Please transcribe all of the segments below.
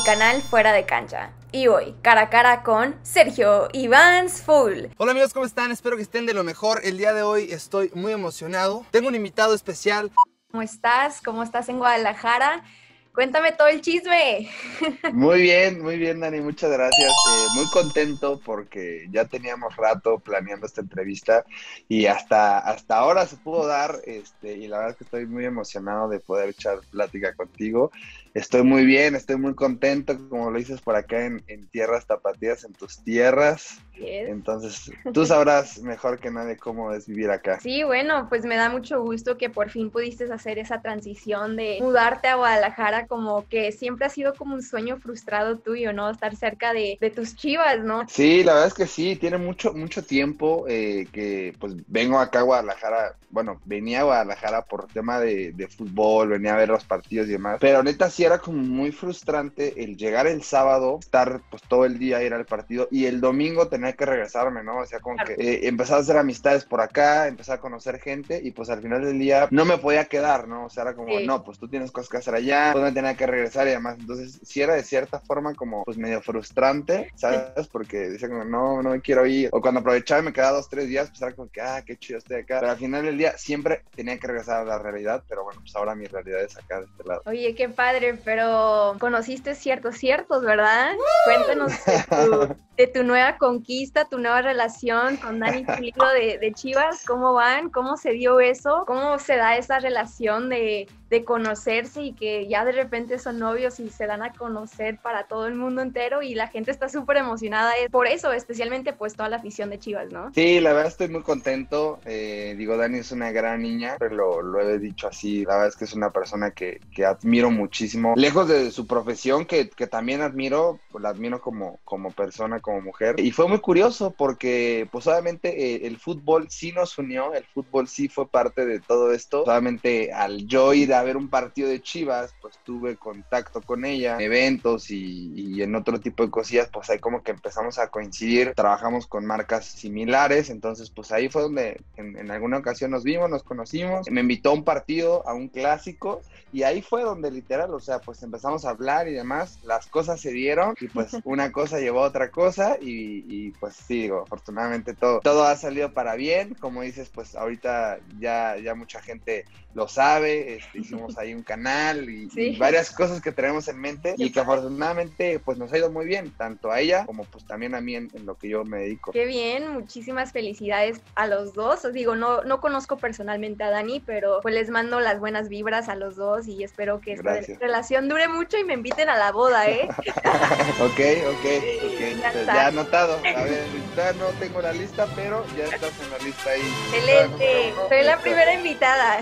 canal Fuera de Cancha. Y hoy, cara a cara con Sergio Ivans Full. Hola amigos, ¿cómo están? Espero que estén de lo mejor. El día de hoy estoy muy emocionado. Tengo un invitado especial. ¿Cómo estás? ¿Cómo estás en Guadalajara? Cuéntame todo el chisme. Muy bien, Dani, muchas gracias. Muy contento porque ya teníamos rato planeando esta entrevista y hasta ahora se pudo dar, y la verdad es que estoy muy emocionado de poder echar plática contigo. Estoy muy bien, estoy muy contento, como lo dices por acá en tierras tapatías, en tus tierras. Yes. Entonces, tú sabrás mejor que nadie cómo es vivir acá. Sí, bueno, pues me da mucho gusto que por fin pudiste hacer esa transición de mudarte a Guadalajara, como que siempre ha sido como un sueño frustrado tuyo, ¿no? Estar cerca de tus Chivas, ¿no? Sí, la verdad es que sí, tiene mucho tiempo que pues vengo acá a Guadalajara. Bueno, venía a Guadalajara por tema de fútbol, venía a ver los partidos y demás, pero neta sí era como muy frustrante el llegar el sábado, estar pues todo el día, ir al partido y el domingo tener que regresarme, ¿no? O sea, como Claro. que empezar a hacer amistades por acá, empezar a conocer gente y pues al final del día no me podía quedar, ¿no? O sea, era como, Sí. no, pues tú tienes cosas que hacer allá, pues me tenía que regresar y demás. Entonces sí era de cierta forma como pues medio frustrante, ¿sabes? Porque decía como, no me quiero ir. O cuando aprovechaba y me quedaba 2-3 días, pues era como que, qué chido estoy acá. Pero al final del día siempre tenía que regresar a la realidad, pero bueno, pues ahora mi realidad es acá de este lado. Oye, qué padre, pero conociste ciertos, ¿verdad? Cuéntanos de tu nueva conquista, tu nueva relación con Dani Pulido de Chivas. ¿Cómo van? ¿Cómo se dio eso? ¿Cómo se da esa relación de conocerse y que ya de repente son novios y se dan a conocer para todo el mundo entero y la gente está súper emocionada por eso, especialmente pues toda la afición de Chivas, ¿no? Sí, la verdad estoy muy contento. Digo, Dani es una gran niña, pero lo he dicho así. La verdad es que es una persona que admiro muchísimo. Lejos de su profesión, que también admiro, pues la admiro como persona, como mujer. Y fue muy curioso porque, pues obviamente, el fútbol sí nos unió, el fútbol sí fue parte de todo esto. Solamente al yo ir a ver un partido de Chivas, pues tuve contacto con ella en eventos y en otro tipo de cosillas, pues ahí como que empezamos a coincidir, trabajamos con marcas similares, entonces pues ahí fue donde en alguna ocasión nos vimos, nos conocimos, me invitó a un partido, a un clásico, y ahí fue donde literal, o sea, pues empezamos a hablar y demás, las cosas se dieron, y pues una cosa llevó a otra cosa, y pues sí, digo, afortunadamente todo ha salido para bien, como dices, pues ahorita ya mucha gente lo sabe, hicimos ahí un canal y, Sí. y varias cosas que tenemos en mente y que afortunadamente pues nos ha ido muy bien, tanto a ella como pues también a mí en lo que yo me dedico. Qué bien, muchísimas felicidades a los dos. Os digo, no conozco personalmente a Dani, pero pues les mando las buenas vibras a los dos y espero que esta relación dure mucho y me inviten a la boda, ¿eh? Ok. Ya Pues está. ya anotado. A ver, ya no tengo la lista, pero ya estás en la lista ahí. Excelente, soy la primera invitada.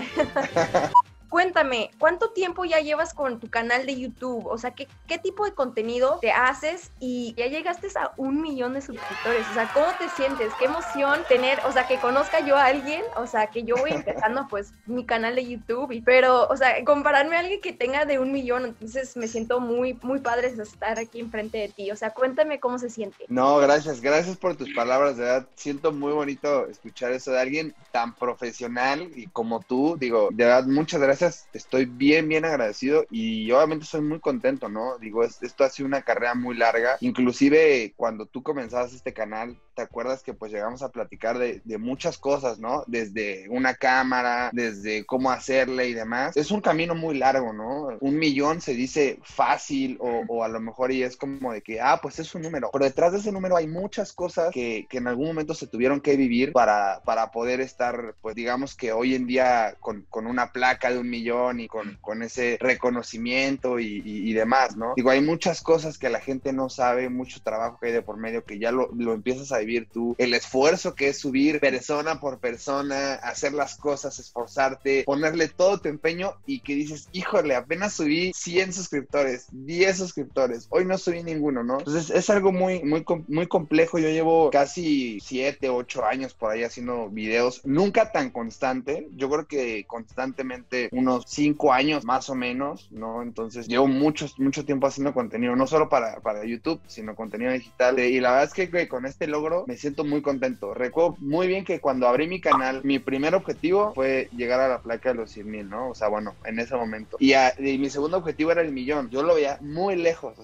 Cuéntame, ¿cuánto tiempo ya llevas con tu canal de YouTube? O sea, ¿qué tipo de contenido te haces? Y ya llegaste a 1 millón de suscriptores. O sea, ¿cómo te sientes? Qué emoción tener, o sea, que conozca yo a alguien. O sea, que yo voy empezando pues mi canal de YouTube. Pero, o sea, compararme a alguien que tenga de 1 millón. Entonces me siento muy, muy padre de estar aquí enfrente de ti. O sea, cuéntame cómo se siente. No, gracias por tus palabras, de verdad, siento muy bonito escuchar eso de alguien tan profesional y como tú, digo, de verdad, muchas gracias, estoy bien agradecido y obviamente soy muy contento, ¿no? Digo, esto ha sido una carrera muy larga, inclusive cuando tú comenzabas este canal, ¿te acuerdas que pues llegamos a platicar de muchas cosas, ¿no? Desde una cámara, desde cómo hacerle y demás, es un camino muy largo, ¿no? 1 millón se dice fácil o a lo mejor y es como de que, pues es un número, pero detrás de ese número hay muchas cosas que en algún momento se tuvieron que vivir para poder estar, pues digamos que hoy en día con una placa de 1 millón y con ese reconocimiento y demás, ¿no? Digo, hay muchas cosas que la gente no sabe, mucho trabajo que hay de por medio que ya lo empiezas a vivir tú, el esfuerzo que es subir persona por persona, hacer las cosas, esforzarte, ponerle todo tu empeño y que dices, híjole, apenas subí 100 suscriptores, 10 suscriptores, hoy no subí ninguno, ¿no? Entonces es algo muy complejo. Yo llevo casi 7, 8 años por ahí haciendo videos, nunca tan constante, yo creo que constantemente unos 5 años más o menos, ¿no? Entonces llevo mucho tiempo haciendo contenido, no solo para YouTube, sino contenido digital, y la verdad es que con este logro me siento muy contento. Recuerdo muy bien que cuando abrí mi canal, mi primer objetivo fue llegar a la placa de los 100,000, ¿no? O sea, bueno, en ese momento. Y mi segundo objetivo era el millón. Yo lo veía muy lejos, o sea,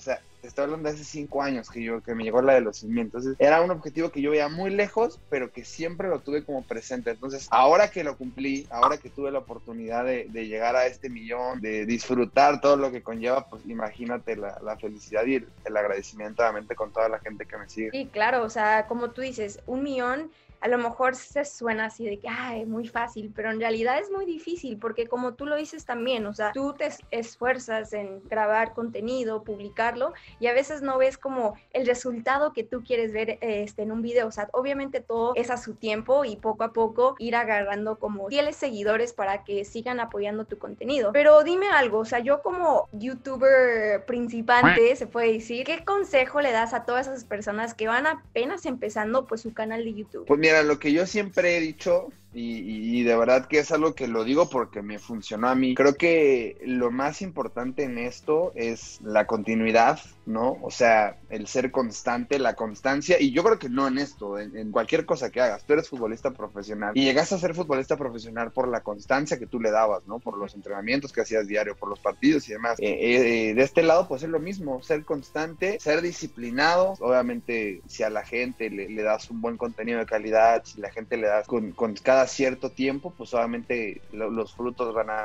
te estoy hablando de hace 5 años que me llegó la de los 100,000. Entonces era un objetivo que yo veía muy lejos, pero que siempre lo tuve como presente. Entonces ahora que lo cumplí, ahora que tuve la oportunidad de llegar a este 1,000,000, de disfrutar todo lo que conlleva, pues imagínate la felicidad y el agradecimiento obviamente con toda la gente que me sigue. Sí, claro, o sea, como tú dices, 1,000,000 a lo mejor se suena así de que, ay, muy fácil, pero en realidad es muy difícil porque como tú lo dices también, o sea, tú te esfuerzas en grabar contenido, publicarlo y a veces no ves como el resultado que tú quieres ver en un video, o sea, obviamente todo es a su tiempo y poco a poco ir agarrando como fieles seguidores para que sigan apoyando tu contenido. Pero dime algo, o sea, yo como youtuber principante, se puede decir, ¿qué consejo le das a todas esas personas que van apenas empezando pues su canal de YouTube? Pues mira, lo que yo siempre he dicho, y de verdad que es algo que lo digo porque me funcionó a mí, creo que lo más importante en esto es la continuidad, ¿no? O sea, el ser constante, la constancia, y yo creo que no en esto, en cualquier cosa que hagas. Tú eres futbolista profesional y llegaste a ser futbolista profesional por la constancia que tú le dabas, ¿no? Por los entrenamientos que hacías diario, por los partidos y demás. De este lado, pues es lo mismo, ser constante, ser disciplinado. Obviamente, si a la gente le das un buen contenido de calidad, si la gente le das con cada cierto tiempo, pues obviamente los frutos van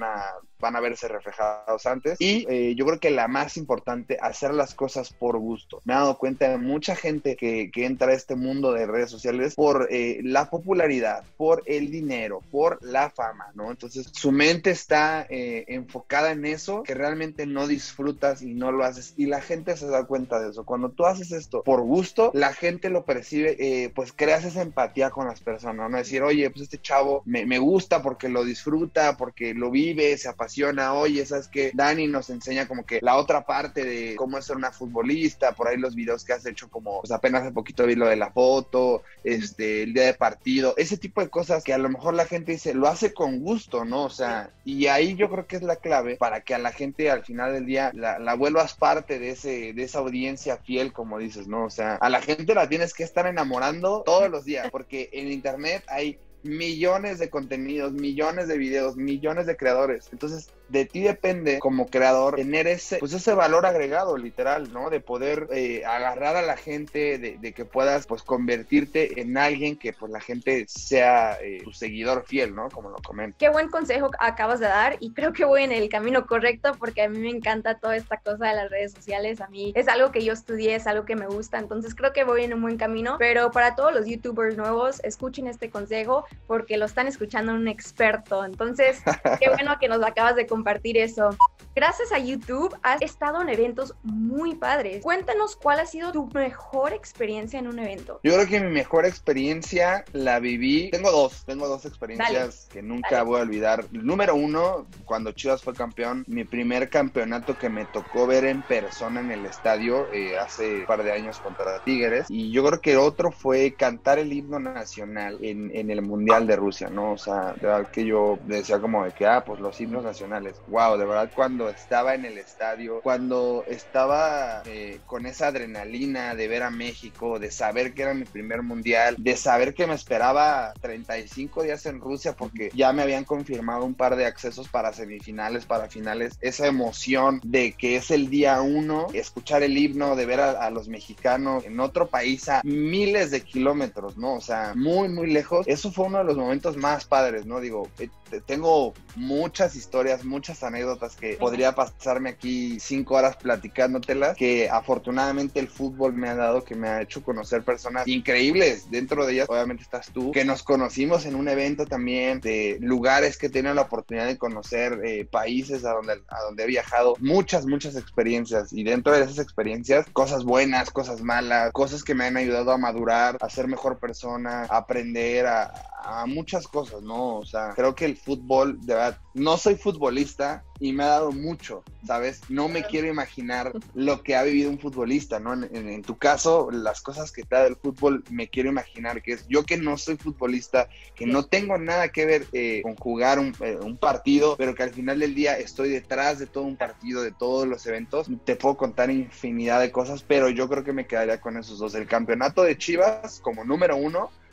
a verse reflejados antes. Y yo creo que la más importante, hacer las cosas por gusto. Me he dado cuenta de mucha gente que entra a este mundo de redes sociales por la popularidad, por el dinero, por la fama, ¿no? Entonces su mente está enfocada en eso, que realmente no disfrutas y no lo haces, y la gente se da cuenta de eso. Cuando tú haces esto por gusto, la gente lo percibe, pues creas esa empatía con las personas, ¿no? Decir, oye, pues este chavo me gusta porque lo disfruta, porque lo vive, se apasiona. Oye, ¿sabes qué? Dani nos enseña como que la otra parte de cómo es ser una futbolista, por ahí los videos que has hecho, como pues apenas hace poquito vi lo de la foto, el día de partido, ese tipo de cosas que a lo mejor la gente dice, lo hace con gusto, ¿no? O sea, y ahí yo creo que es la clave para que a la gente al final del día la vuelvas parte de esa audiencia fiel, como dices, ¿no? O sea, a la gente la tienes que estar enamorando todos los días, porque en internet hay millones de contenidos, millones de videos, millones de creadores. Entonces, de ti depende como creador tener ese valor agregado, literal, ¿no? De poder agarrar a la gente, de que puedas pues convertirte en alguien que pues la gente sea tu seguidor fiel, ¿no? Como lo comento. Qué buen consejo acabas de dar y creo que voy en el camino correcto porque a mí me encanta toda esta cosa de las redes sociales. A mí es algo que yo estudié, es algo que me gusta, entonces creo que voy en un buen camino. Pero para todos los youtubers nuevos, escuchen este consejo porque lo están escuchando un experto. Entonces, qué bueno que nos acabas de compartir eso. Gracias a YouTube has estado en eventos muy padres. Cuéntanos cuál ha sido tu mejor experiencia en un evento. Yo creo que mi mejor experiencia la viví. Tengo dos experiencias que nunca voy a olvidar. Número uno, cuando Chivas fue campeón, mi primer campeonato que me tocó ver en persona en el estadio hace un par de años contra Tigres. Y yo creo que otro fue cantar el himno nacional en el Mundial de Rusia, ¿no? O sea, de verdad que yo decía como de que, pues los himnos nacionales. Wow, de verdad cuando estaba en el estadio, cuando estaba con esa adrenalina de ver a México, de saber que era mi primer mundial, de saber que me esperaba 35 días en Rusia porque ya me habían confirmado un par de accesos para semifinales, para finales, esa emoción de que es el día 1, escuchar el himno, de ver a los mexicanos en otro país a miles de kilómetros, ¿no? O sea, muy, muy lejos. Eso fue uno de los momentos más padres, ¿no? Digo, tengo muchas historias, muchas anécdotas que podría pasarme aquí 5 horas platicándotelas, que afortunadamente el fútbol me ha dado, que me ha hecho conocer personas increíbles. Dentro de ellas obviamente estás tú, que nos conocimos en un evento también, de lugares que he tenido la oportunidad de conocer, países a donde he viajado, muchas experiencias, y dentro de esas experiencias, cosas buenas, cosas malas, cosas que me han ayudado a madurar, a ser mejor persona, a aprender a muchas cosas, ¿no? O sea, creo que el fútbol, de verdad, no soy futbolista y me ha dado mucho, ¿sabes? No me quiero imaginar lo que ha vivido un futbolista, ¿no? En tu caso, las cosas que te da el fútbol, me quiero imaginar que es yo, que no soy futbolista, que no tengo nada que ver con jugar un partido, pero que al final del día estoy detrás de todo un partido, de todos los eventos. Te puedo contar infinidad de cosas, pero yo creo que me quedaría con esos dos. El campeonato de Chivas como número 1,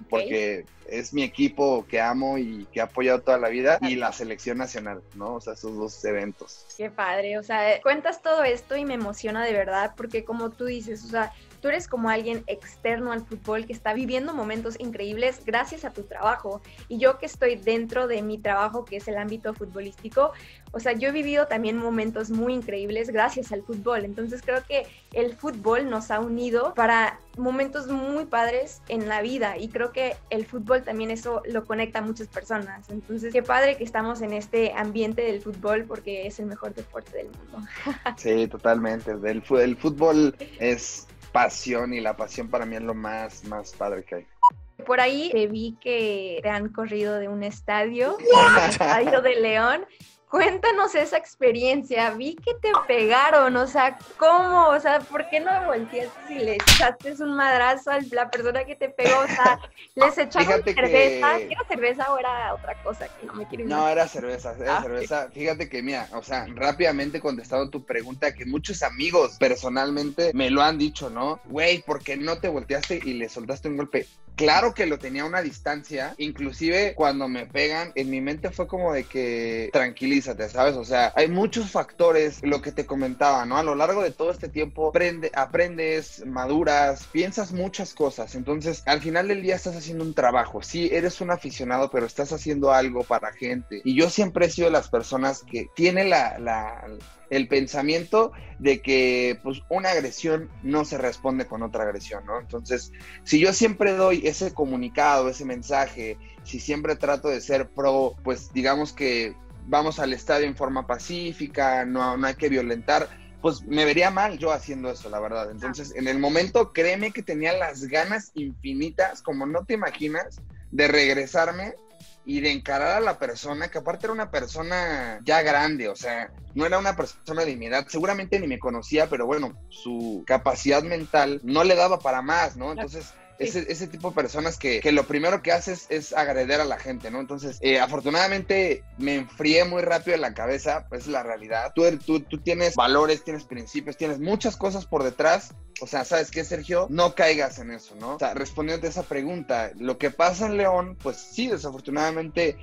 porque es mi equipo que amo y que he apoyado toda la vida, y la selección nacional, ¿no? O sea, esos dos eventos. Qué padre, o sea, cuentas todo esto y me emociona de verdad, porque como tú dices, o sea, tú eres como alguien externo al fútbol que está viviendo momentos increíbles gracias a tu trabajo. Y yo que estoy dentro de mi trabajo, que es el ámbito futbolístico, o sea, yo he vivido también momentos muy increíbles gracias al fútbol. Entonces creo que el fútbol nos ha unido para momentos muy padres en la vida, y creo que el fútbol también eso lo conecta a muchas personas. Entonces, qué padre que estamos en este ambiente del fútbol, porque es el mejor deporte del mundo. Sí, totalmente. El fútbol es pasión, y la pasión para mí es lo más padre que hay. Por ahí te vi que te han corrido de un estadio, el estadio de León. Cuéntanos esa experiencia. Vi que te pegaron, o sea, ¿cómo? O sea, ¿por qué no volteaste y le echaste un madrazo a la persona que te pegó? O sea, ¿les echaron cerveza? ¿Era cerveza o era otra cosa que no me quiero imaginar? No, era cerveza. Fíjate que, mira, o sea, rápidamente contestando tu pregunta, que muchos amigos personalmente me lo han dicho, ¿no? Güey, ¿por qué no te volteaste y le soltaste un golpe? Claro que lo tenía a una distancia, inclusive cuando me pegan, en mi mente fue como de que tranquilízate, ¿sabes? O sea, hay muchos factores, lo que te comentaba, ¿no? A lo largo de todo este tiempo aprendes, maduras, piensas muchas cosas. Entonces, al final del día estás haciendo un trabajo. Sí, eres un aficionado, pero estás haciendo algo para gente. Y yo siempre he sido de las personas que tiene el pensamiento de que pues una agresión no se responde con otra agresión, ¿no? Entonces, si yo siempre doy ese comunicado, ese mensaje, si siempre trato de ser pro, pues digamos que vamos al estadio en forma pacífica, no hay que violentar, pues me vería mal yo haciendo eso, la verdad. Entonces, en el momento, créeme que tenía las ganas infinitas, como no te imaginas, de regresarme y de encarar a la persona, que aparte era una persona ya grande, o sea, no era una persona de mi edad, seguramente ni me conocía, pero bueno, su capacidad mental no le daba para más, ¿no? Entonces, ese tipo de personas que lo primero que haces es agreder a la gente, ¿no? Entonces, afortunadamente me enfrié muy rápido en la cabeza, pues es la realidad. Tú tienes valores, tienes principios, tienes muchas cosas por detrás. O sea, ¿sabes qué, Sergio? No caigas en eso, ¿no? O sea, respondiendo a esa pregunta, lo que pasa en León, pues sí, desafortunadamente,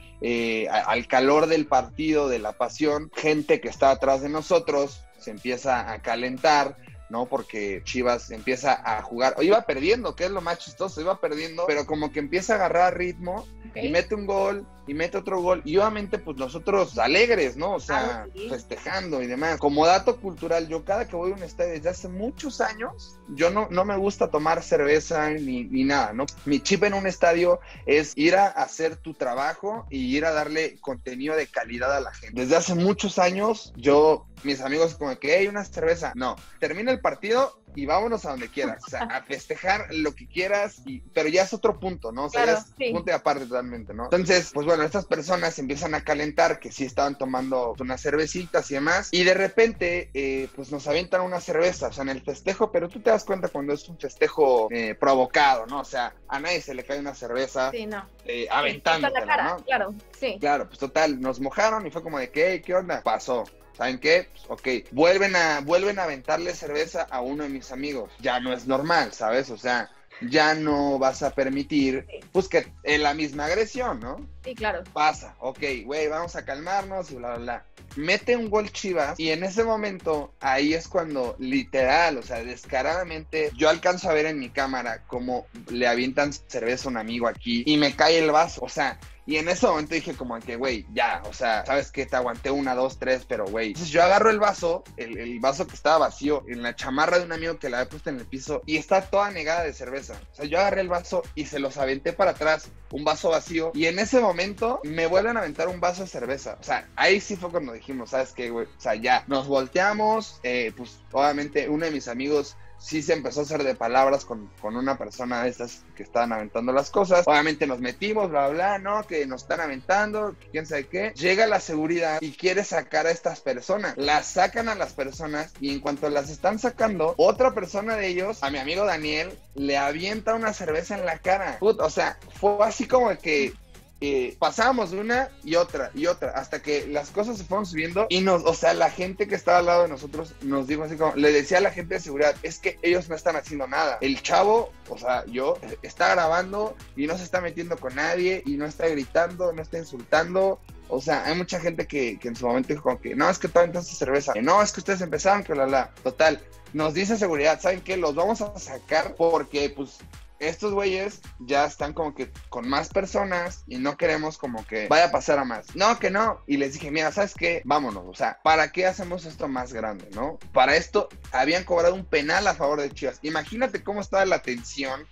al calor del partido, de la pasión, gente que está atrás de nosotros se empieza a calentar, ¿no? Porque Chivas empieza a jugar, o iba perdiendo, que es lo más chistoso, iba perdiendo, pero como que empieza a agarrar ritmo, y mete un gol, y mete otro gol, y obviamente pues nosotros alegres, ¿no? O sea, festejando y demás. Como dato cultural, yo cada que voy a un estadio desde hace muchos años, yo no me gusta tomar cerveza ni nada, ¿no? Mi chip en un estadio es ir a hacer tu trabajo y ir a darle contenido de calidad a la gente. Desde hace muchos años, mis amigos como que, hey, una cerveza. No, termina el partido y vámonos a donde quieras, o sea, a festejar lo que quieras, pero ya es otro punto, ¿no? O sea, claro, ya es punto de aparte totalmente, ¿no? Entonces, pues bueno, estas personas empiezan a calentar, que sí estaban tomando unas cervecitas y demás, y de repente, pues nos avientan una cerveza, o sea, en el festejo, pero tú te das cuenta cuando es un festejo provocado, ¿no? O sea, a nadie se le cae una cerveza aventándotela, la cara, ¿no? Claro, sí. Claro, pues total, nos mojaron y fue como de que, ¿qué onda? Pasó. ¿Saben qué? Pues, ok, vuelven a aventarle cerveza a uno de mis amigos. Ya no es normal, ¿sabes? O sea, ya no vas a permitir, pues, que en la misma agresión, ¿no? Sí, claro. Pasa, ok, güey, vamos a calmarnos y bla, bla, bla. Mete un gol Chivas y en ese momento, ahí es cuando literal, o sea, descaradamente, yo alcanzo a ver en mi cámara cómo le avientan cerveza a un amigo aquí y me cae el vaso, o sea... Y en ese momento dije como que, güey, ya, o sea, ¿sabes qué? Te aguanté 1, 2, 3, pero güey. Entonces yo agarro el vaso, el vaso que estaba vacío, en la chamarra de un amigo que la había puesto en el piso, y está toda negada de cerveza. O sea, yo agarré el vaso y se los aventé para atrás, un vaso vacío, y en ese momento me vuelven a aventar un vaso de cerveza. O sea, ahí sí fue cuando dijimos, ¿sabes qué, güey? O sea, ya, nos volteamos, pues obviamente uno de mis amigos sí se empezó a hacer de palabras con una persona de estas que estaban aventando las cosas. Obviamente nos metimos, bla, bla, ¿no? Que nos están aventando, quién sabe qué. Llega la seguridad y quiere sacar a estas personas. Las sacan a las personas y en cuanto las están sacando, otra persona de ellos, a mi amigo Daniel, le avienta una cerveza en la cara. O sea, fue así como que pasábamos de una y otra, hasta que las cosas se fueron subiendo y o sea, la gente que estaba al lado de nosotros nos dijo así como, le decía a la gente de seguridad, es que ellos no están haciendo nada. El chavo, o sea, está grabando y no se está metiendo con nadie y no está gritando, no está insultando. O sea, hay mucha gente que en su momento dijo como que, no, es que tú aventaste cerveza, no, es que ustedes empezaron, que total, nos dice seguridad, ¿saben qué? Los vamos a sacar porque, pues, estos güeyes ya están como que con más personas y no queremos como que vaya a pasar a más. No, que no. Y les dije, mira, ¿sabes qué? Vámonos. O sea, ¿para qué hacemos esto más grande, no? Para esto habían cobrado un penal a favor de Chivas. Imagínate cómo estaba la tensión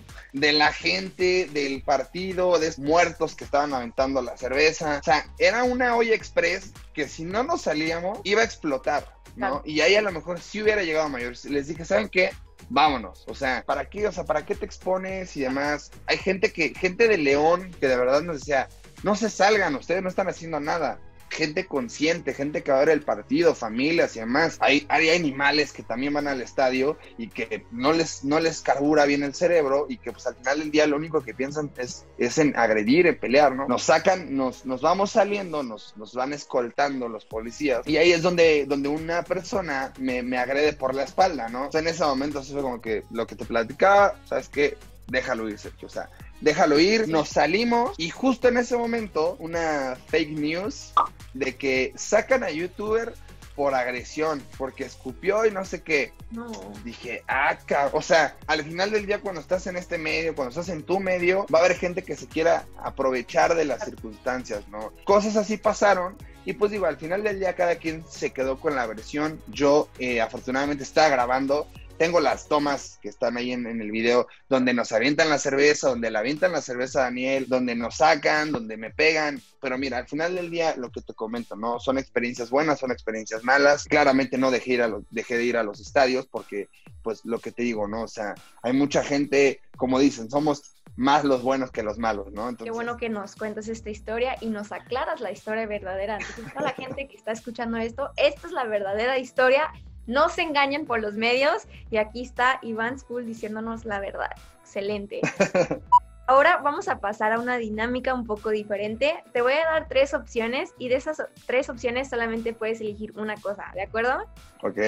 de la gente, del partido, de muertos que estaban aventando la cerveza. O sea, era una olla express que si no nos salíamos iba a explotar, ¿no? Claro. Y ahí a lo mejor sí hubiera llegado a mayores. Les dije, ¿saben qué? Vámonos, o sea, ¿para qué? O sea, ¿para qué te expones y demás? Hay gente de León que de verdad nos decía, no se salgan, ustedes no están haciendo nada. Gente consciente, gente que va a ver el partido, familias y demás. Hay animales que también van al estadio y que no les carbura bien el cerebro y que pues al final del día lo único que piensan es en agredir, en pelear, ¿no? Nos sacan, nos vamos saliendo, nos van escoltando los policías y ahí es donde una persona me agrede por la espalda, ¿no? O sea, en ese momento eso fue como que lo que te platicaba, ¿sabes qué? Déjalo ir, Sergio, o sea, déjalo ir, nos salimos y justo en ese momento una fake news de que sacan a YouTuber por agresión, porque escupió y no sé qué. No. Dije, o sea, al final del día cuando estás en este medio, cuando estás en tu medio, va a haber gente que se quiera aprovechar de las circunstancias, ¿no? Cosas así pasaron y pues digo, al final del día cada quien se quedó con la versión. Yo afortunadamente estaba grabando. Tengo las tomas que están ahí en el video donde nos avientan la cerveza, donde le avientan la cerveza a Daniel, donde nos sacan, donde me pegan. Pero mira, al final del día, lo que te comento, ¿no? Son experiencias buenas, son experiencias malas. Claramente no dejé de ir a los estadios porque, pues, lo que te digo, ¿no? O sea, hay mucha gente, como dicen, somos más los buenos que los malos, ¿no? Entonces, qué bueno que nos cuentas esta historia y nos aclaras la historia verdadera. Entonces, toda la gente que está escuchando esto, esta es la verdadera historia. No se engañen por los medios y aquí está Iván School diciéndonos la verdad. Excelente. Ahora vamos a pasar a una dinámica un poco diferente. Te voy a dar 3 opciones y de esas 3 opciones solamente puedes elegir una cosa, ¿de acuerdo? Ok.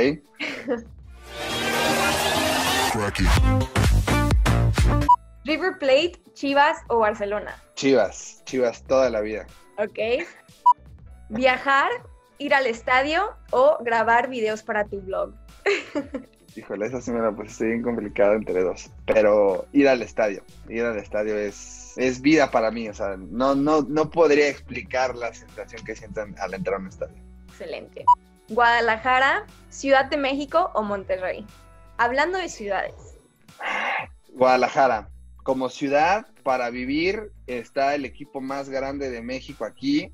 River Plate, Chivas o Barcelona. Chivas toda la vida. Ok. Viajar, ir al estadio o grabar videos para tu blog. Híjole, esa sí me la puse bien complicada entre dos. Pero ir al estadio es vida para mí. O sea, no podría explicar la sensación que sientan al entrar a un estadio. Excelente. Guadalajara, Ciudad de México o Monterrey. Hablando de ciudades. Guadalajara. Como ciudad para vivir está el equipo más grande de México aquí.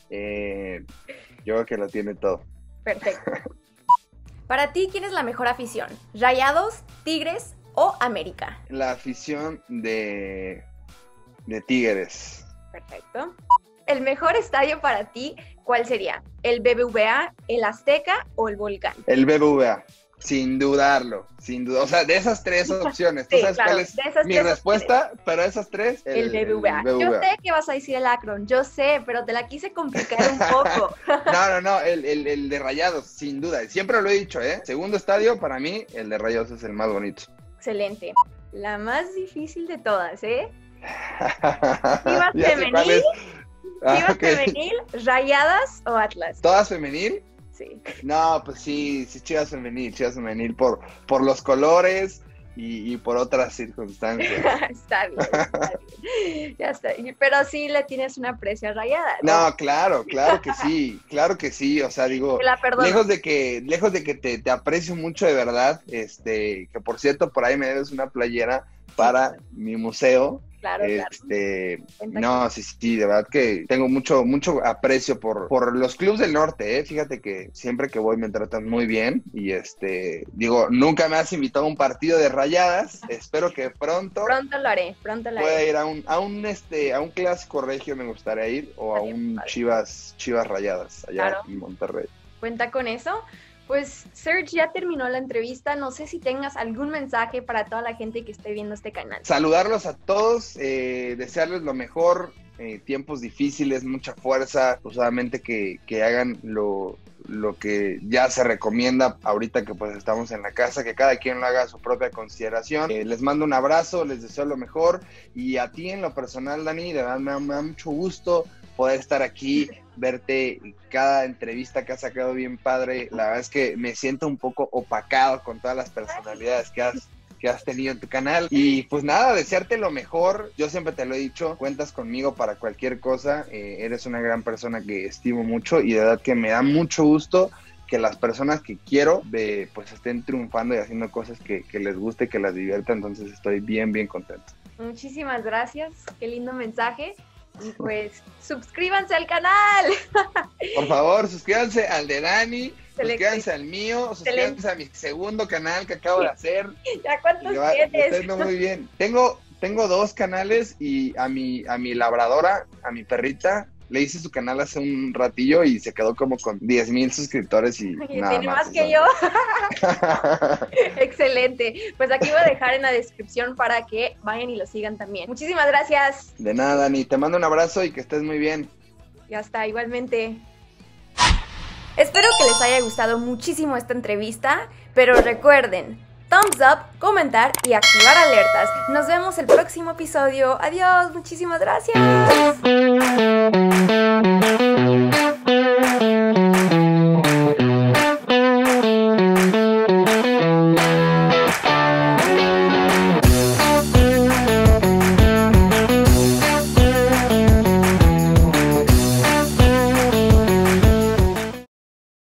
Yo creo que lo tiene todo. Perfecto. Para ti, ¿quién es la mejor afición? ¿Rayados, Tigres o América? La afición de Tigres. Perfecto. ¿El mejor estadio para ti, cuál sería? ¿El BBVA, el Azteca o el Volcán? El BBVA, sin dudarlo, sin duda. O sea, de esas 3 opciones, ¿tú sabes cuál es mi respuesta? Opciones. Pero esas 3, el BBVA. Yo sé que vas a decir el Akron, yo sé, pero te la quise complicar un poco. No, el de Rayados, sin duda. Siempre lo he dicho, ¿eh? Segundo estadio, para mí, el de Rayados es el más bonito. Excelente. La más difícil de todas, ¿eh? Chivas femenil, Chivas femenil, Rayadas o Atlas. ¿Todas femenil? Sí. No, pues sí, Chivas femenil por los colores y por otras circunstancias. Está bien. Ya está. Pero sí le tienes un aprecio a Rayadas. No, claro que sí, o sea, digo, lejos de que te aprecio mucho de verdad, que por cierto, por ahí me debes una playera para mi museo. Claro. No, sí, de verdad que tengo mucho aprecio por los clubes del norte, fíjate que siempre que voy me tratan muy bien y digo, nunca me has invitado a un partido de Rayadas, espero que pronto lo haré. Pueda ir a un clásico regio, me gustaría ir, o a un Chivas Rayadas allá en Monterrey. Cuenta con eso. Pues, Serge, ya terminó la entrevista. No sé si tengas algún mensaje para toda la gente que esté viendo este canal. Saludarlos a todos, desearles lo mejor tiempos difíciles, mucha fuerza, pues obviamente que hagan lo que ya se recomienda ahorita que pues estamos en la casa, que cada quien lo haga a su propia consideración. Les mando un abrazo, les deseo lo mejor, y a ti en lo personal, Dani, de verdad me da mucho gusto poder estar aquí, verte, cada entrevista que has sacado bien padre. La verdad es que me siento un poco opacado con todas las personalidades que has tenido en tu canal, y pues nada, desearte lo mejor. Yo siempre te lo he dicho, cuentas conmigo para cualquier cosa, eres una gran persona que estimo mucho, y de verdad que me da mucho gusto que las personas que quiero pues estén triunfando y haciendo cosas que les guste, que las divierta. Entonces estoy bien contento. Muchísimas gracias, qué lindo mensaje. Y pues suscríbanse al canal. Por favor, suscríbanse al de Dani, suscríbanse al mío, suscríbanse a mi segundo canal que acabo de hacer. ¿Ya cuántos tienes? Muy bien. Tengo 2 canales, y a mi labradora, a mi perrita, le hice su canal hace un ratillo y se quedó como con 10,000 suscriptores y nada tiene más que yo. Excelente. Pues aquí voy a dejar en la descripción para que vayan y lo sigan también. Muchísimas gracias. De nada, Dani. Te mando un abrazo y que estés muy bien. Ya está, igualmente. Espero que les haya gustado muchísimo esta entrevista, pero recuerden, thumbs up, comentar y activar alertas. Nos vemos el próximo episodio. Adiós, muchísimas gracias.